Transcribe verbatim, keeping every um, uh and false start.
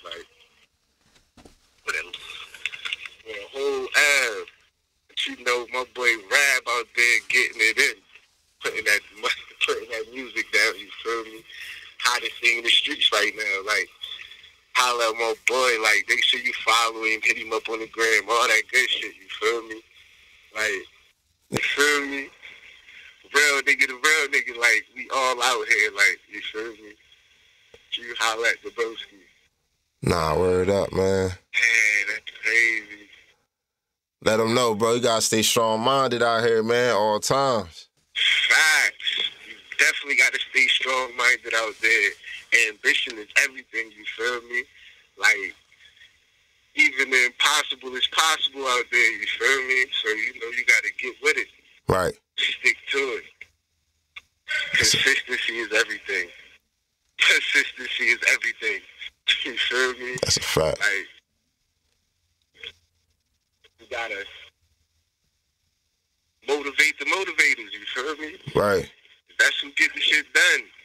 like, with a, with a whole ab. But you know, my boy Rab out there getting it in, putting that, putting that music down, you feel me? Hottest thing in the streets right now, like, holla at my boy, like, make sure you follow him, hit him up on the gram, all that good shit, you feel me? Like, you feel me? Real nigga, the real nigga, like, we all out here, like, you feel me? You holla at the broski. Nah, word up, man. Man, that's crazy. Let them know, bro. You gotta stay strong-minded out here, man, all times. Facts. You definitely gotta stay strong-minded out there. Ambition is everything, you feel me? Like, even the impossible is possible out there, you feel me? So, you know, you gotta get with it. Right. Stick to it. Consistency is everything. Consistency is everything. You feel me? That's a fact. Like, you gotta motivate the motivators, you feel me? Right. That's who get the shit done.